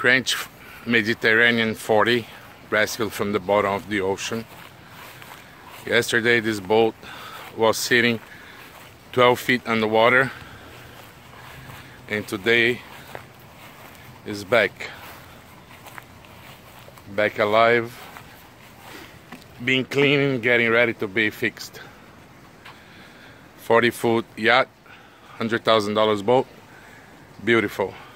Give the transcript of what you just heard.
Cranch Mediterranean 40, rescued from the bottom of the ocean. Yesterday this boat was sitting 12 feet underwater, and today is back alive, being cleaned and getting ready to be fixed. 40-foot yacht, $100,000 boat, beautiful.